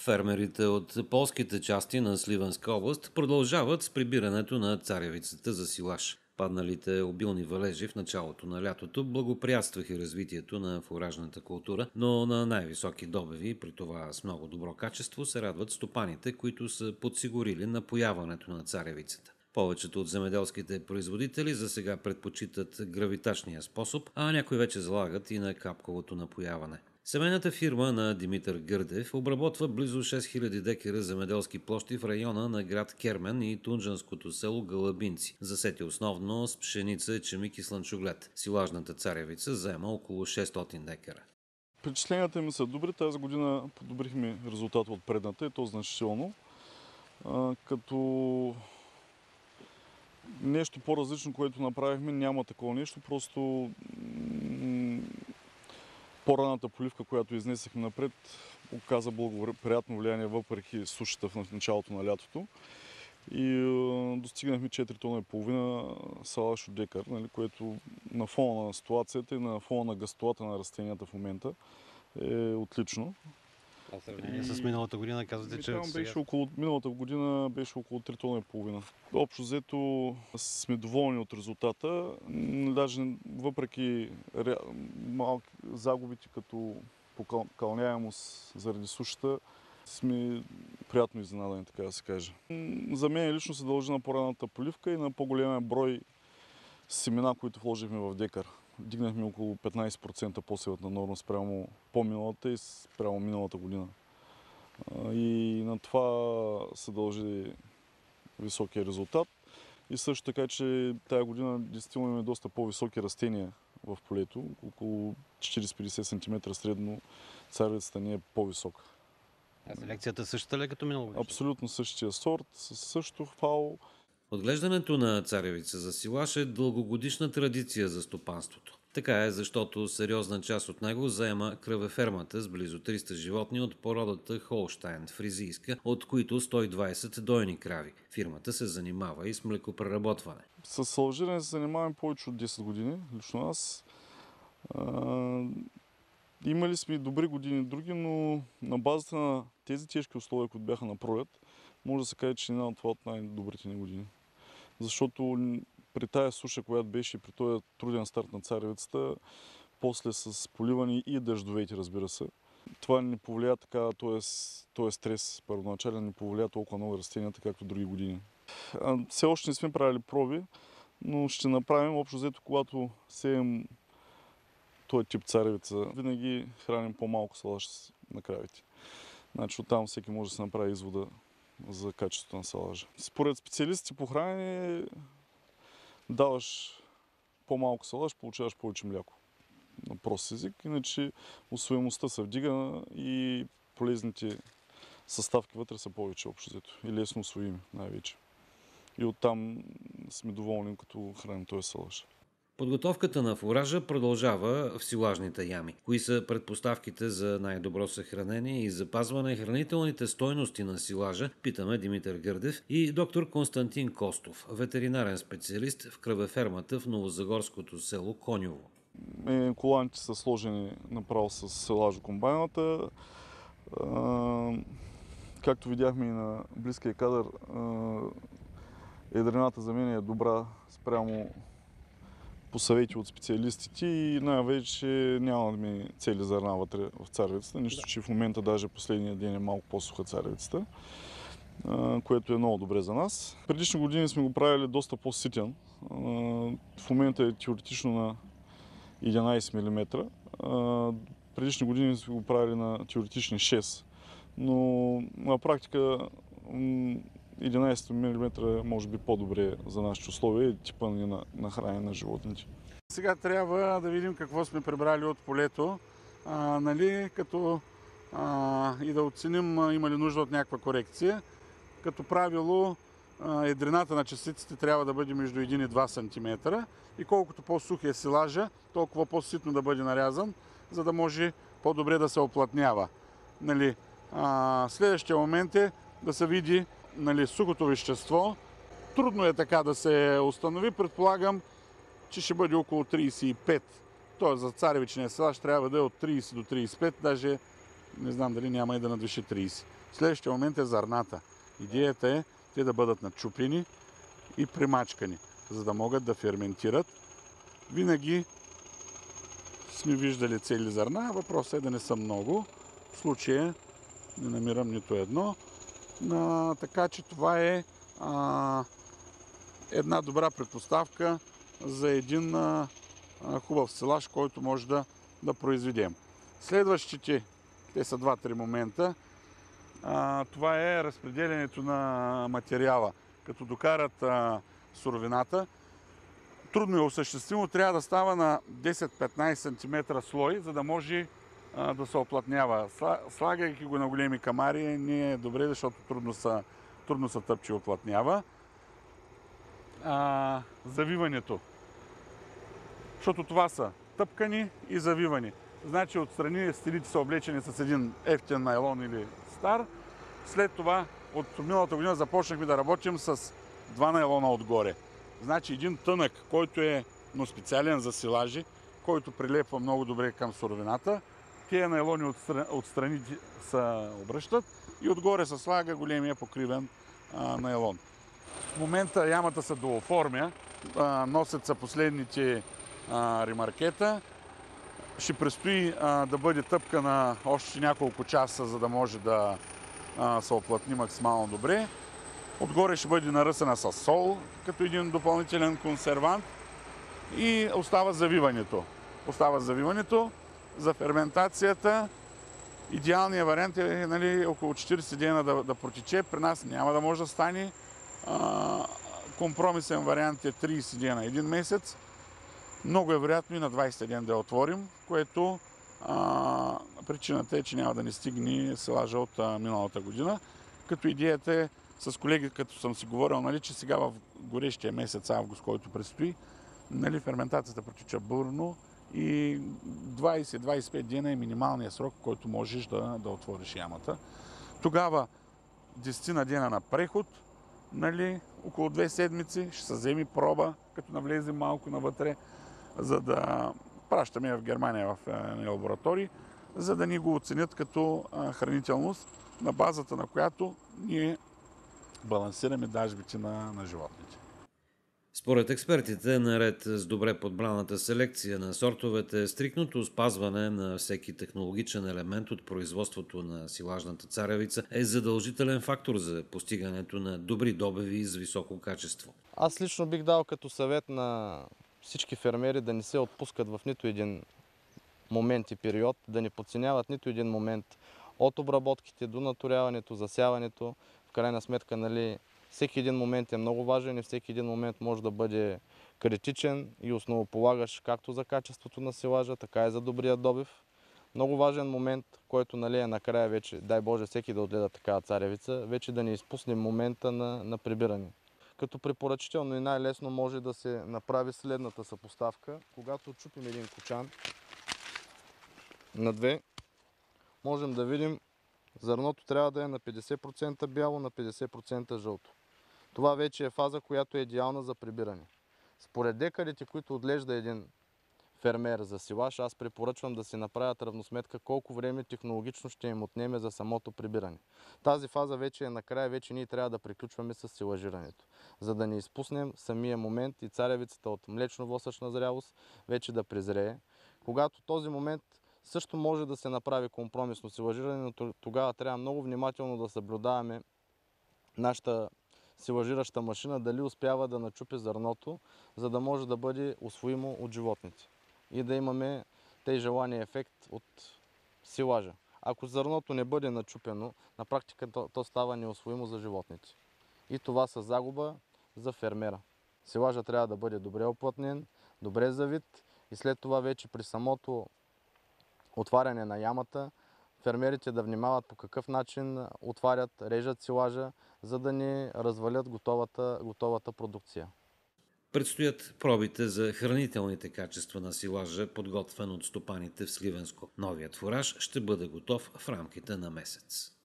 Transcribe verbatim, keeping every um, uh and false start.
Фермерите от полските части на Сливенска област продължават с прибирането на царевицата за силаж. Падналите обилни валежи в началото на лятото благоприятстваха развитието на фуражната култура, но на най-високи добиви, при това с много добро качество, се радват стопаните, които са подсигурили напояването на царевицата. Повечето от земеделските производители за сега предпочитат гравитачния способ, а някои вече залагат и на капковото напояване. Семейната фирма на Димитър Гърдев обработва близо шест хиляди декара земеделски площи в района на град Кермен и тунджанското село Гълъбинци, засети основно с пшеница, ечемик и слънчоглед. Силажната царевица заема около шестстотин декара. Впечатленията ми са добри. Тази година подобрихме резултата от предната и то значително. А, като нещо по-различно, което направихме, няма такова нещо, просто по-ранната поливка, която изнесахме напред, оказа благоприятно влияние въпреки сушата в началото на лятото. И е, достигнахме четири тона и половина салаш от декар, нали, което на фона на ситуацията и на фона на гъстотата на растенията в момента е отлично. В сравнение с миналата година казвате, че Беше сега... около, миналата година беше около три тона и половина. Общо взето сме доволни от резултата. Даже въпреки ре... малки загубите като покълняемост заради сушата, сме приятно изненадани, така да се каже. За мен лично се дължи на по-ранната поливка и на по-големия брой семена, които вложихме в декар. Дигнахме около петнайсет процента по-силата норма спрямо по-миналата и спрямо миналата година. И на това се дължи високия резултат. И също така, че тая година действително имаме доста по-високи растения в полето. Около четирийсет до петдесет сантиметра средно царевицата ни е по-висока. А селекцията същата ли е като минало година? Абсолютно същия сорт, със също фао. Отглеждането на царевица за силаж е дългогодишна традиция за стопанството. Така е, защото сериозна част от него заема кръвефермата с близо триста животни от породата Холштайн фризийска, от които сто и двайсет дойни крави. Фирмата се занимава и с млекопреработване. С салажиране се занимавам повече от десет години, лично аз. А, имали сме и добри години други, но на базата на тези тежки условия, които бяха на пролет, може да се каже, че не е това от най-добрите ни години. Защото при тая суша, която беше при този труден старт на царевицата, после с поливане и дъждовете, разбира се, това не повлия така, този стрес първоначален не повлия толкова много растенията, както други години. Все още не сме правили проби, но ще направим общо взето, когато сеем този тип царевица, винаги храним по-малко салаж на кравите. Значи оттам всеки може да се направи извода за качеството на салажа. Според специалистите по хранене, даваш по-малко салаж, получаваш повече мляко. На прост език, иначе усвоемостта се вдига и полезните съставки вътре са повече общо взето и лесно усвоими най-вече. И оттам сме доволни, като храним този салаж. Подготовката на фуража продължава в силажните ями. Кои са предпоставките за най-добро съхранение и запазване хранителните стойности на силажа, питаме Димитър Гърдев и доктор Константин Костов, ветеринарен специалист в кръвефермата в новозагорското село Коньово. Е, коланите са сложени направо с силажокомбайната. Както видяхме и на близкия кадър, едрината за мен е добра спрямо по съвети от специалистите и най-вече нямаме цели зърна вътре в царевицата, нищо, че в момента даже последния ден е малко по-суха царевицата, което е много добре за нас. Предишни години сме го правили доста по-ситен. В момента е теоретично на единайсет милиметра. Предишни години сме го правили на теоретични шест, но на практика единайсет милиметра може би по-добре за нашите условия и типа на, на хранене на животните. Сега трябва да видим какво сме прибрали от полето, а, нали, като а, и да оценим а, има ли нужда от някаква корекция. Като правило а, едрината на частиците трябва да бъде между един и два сантиметра и колкото по-сух е силажа, толкова по-ситно да бъде нарязан, за да може по-добре да се оплътнява. Нали, а, следващия момент е да се види, нали, сухото вещество. Трудно е така да се установи. Предполагам, че ще бъде около трийсет и пет. Тоест за царевичния силаж трябва да е от трийсет до трийсет и пет, даже не знам дали няма и да надвиши трийсет. Следващия момент е зърната. Идеята е те да бъдат начупени и примачкани, за да могат да ферментират. Винаги сме виждали цели зърна, въпросът е да не са много. В случая не намирам нито едно. А, така че това е а, една добра предпоставка за един а, хубав силаж, който може да, да произведем. Следващите, те са два-три момента, а, това е разпределянето на материала. Като докарат а, суровината, трудно е осъществимо, трябва да става на десет-петнайсет сантиметра слой, за да може а, да се оплътнява. Слагайки го на големи камари не е добре, защото трудно се, трудно се тъпче и оплътнява. А, завиването. Защото това са тъпкани и завивани. Значи отстрани стилите са облечени с един ефтин найлон или стар. След това от миналата година започнахме да работим с два найлона отгоре. Значи един тънък, който е но специален за силажи, който прилепва много добре към суровината. Тия найлони отстрани се обръщат и отгоре се слага големия покривен а, найлон. В момента ямата се дооформя, а, носят се последните а, ремаркета. Ще предстои а, да бъде тъпкана още няколко часа, за да може да а, се оплътни максимално добре. Отгоре ще бъде наръсана с сол, като един допълнителен консервант. И остава завиването. Остава завиването за ферментацията. Идеалният вариант е, нали, около четирийсет дена да, да протече. При нас няма да може да стане. А, компромисен вариант е трийсет дена, един месец. Много е вероятно и на двайсети ден да я отворим, което а, причината е, че няма да ни стигне силажа от а, миналата година. Като идеята е с колеги, като съм си говорил, нали, че сега в горещия месец август, който предстои, нали, ферментацията протича бурно и двайсет-двайсет и пет дена е минималният срок, в който можеш да, да отвориш ямата. Тогава десет на дена на преход, нали, около две седмици ще се вземе проба, като навлезем малко навътре, за да пращаме в Германия в лаборатории, за да ни го оценят като хранителност, на базата на която ние балансираме дажбите на, на животните. Според експертите, наред с добре подбраната селекция на сортовете, стриктното спазване на всеки технологичен елемент от производството на силажната царевица е задължителен фактор за постигането на добри добиви с високо качество. Аз лично бих дал като съвет на всички фермери да не се отпускат в нито един момент и период, да не подценяват нито един момент от обработките до наторяването, засяването. В крайна сметка, нали, всеки един момент е много важен и всеки един момент може да бъде критичен и основополагащ както за качеството на силажа, така и за добрия добив. Много важен момент, който, нали, е накрая вече, дай Боже всеки да отгледа такава царевица, вече да не изпуснем момента на, на прибиране. Като препоръчително и най-лесно може да се направи следната съпоставка. Когато чупим един кочан на две, можем да видим, зърното трябва да е на петдесет процента бяло, на петдесет процента жълто. Това вече е фаза, която е идеална за прибиране. Според декарите, които отглежда един фермер за силаж, аз препоръчвам да си направят равносметка колко време технологично ще им отнеме за самото прибиране. Тази фаза вече е накрая, вече ние трябва да приключваме с силажирането, за да не изпуснем самия момент и царевицата от млечно-восъчна зрялост вече да презрее. Когато този момент също може да се направи компромисно силажиране, но тогава трябва много внимателно да съблюдаваме нашата силажираща машина дали успява да начупи зърното, за да може да бъде усвоимо от животните и да имаме тъй желания ефект от силажа. Ако зърното не бъде начупено, на практика то, то става неусвоимо за животните. И това са загуба за фермера. Силажа трябва да бъде добре оплътнен, добре завит и след това вече при самото отваряне на ямата, фермерите да внимават по какъв начин отварят, режат силажа, за да не развалят готовата, готовата продукция. Предстоят пробите за хранителните качества на силажа, подготвен от стопаните в Сливенско. Новият фураж ще бъде готов в рамките на месец.